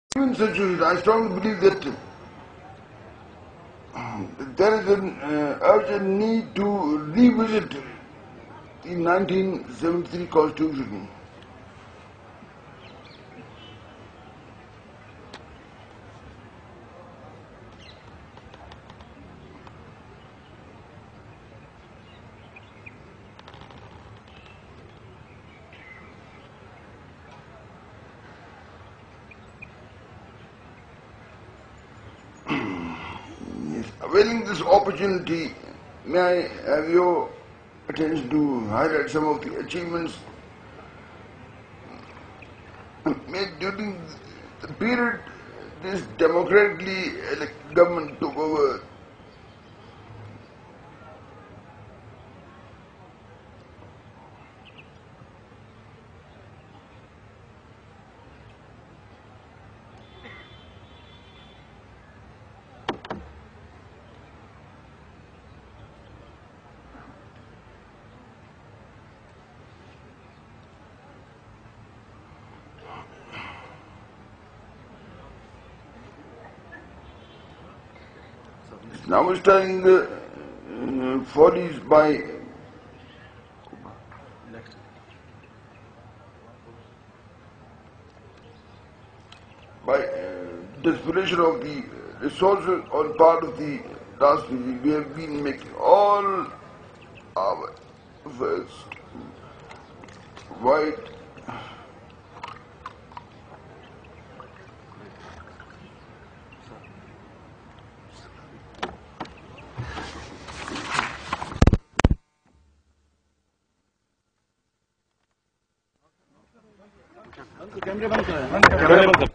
Even centuries, I strongly believe that there is an urgent need to revisit the 1973 Constitution. Yes. Availing this opportunity, may I have your attention to highlight some of the achievements made during the period this democratically elected government took over. Now we're starting the 40s by desperation of the resources on part of the last regime. We have been making all our efforts wide. कैमरे बंद करें